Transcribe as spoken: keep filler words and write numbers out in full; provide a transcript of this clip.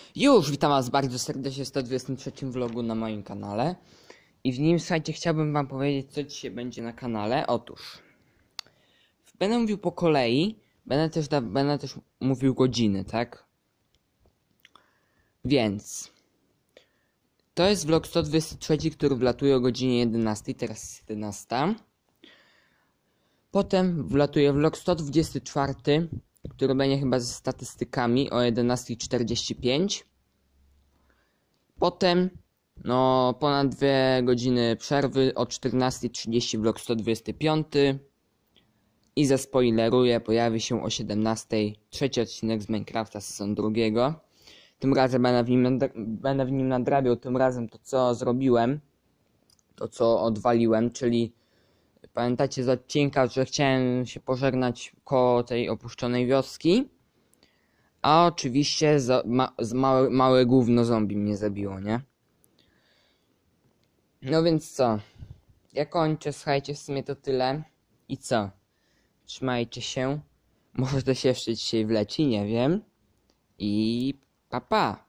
Już, witam was bardzo serdecznie w sto dwudziestym trzecim vlogu na moim kanale. I w nim, słuchajcie, chciałbym wam powiedzieć, co dzisiaj będzie na kanale. Otóż, będę mówił po kolei, będę też, da, będę też mówił godziny, tak? Więc, to jest vlog sto dwudziesty trzeci, który wlatuje o godzinie jedenastej, teraz jest jedenasta. Potem wlatuje vlog sto dwudziesty czwarty, który będzie chyba ze statystykami o jedenastej czterdzieści pięć. Potem, no, ponad dwie godziny przerwy, o czternastej trzydzieści vlog sto dwudziesty piąty. I zaspoileruję, pojawi się o siedemnastej trzeci odcinek z Minecrafta sezon drugiego. Tym razem będę w, nim, będę w nim nadrabiał, tym razem to co zrobiłem, to co odwaliłem, czyli pamiętacie z odcinka, że chciałem się pożegnać koło tej opuszczonej wioski. A oczywiście z, ma, z małe, małe gówno zombie mnie zabiło, nie? No więc co? Ja kończę, słuchajcie, w sumie to tyle. I co? Trzymajcie się. Może to się jeszcze dzisiaj wleci, nie wiem. I pa pa.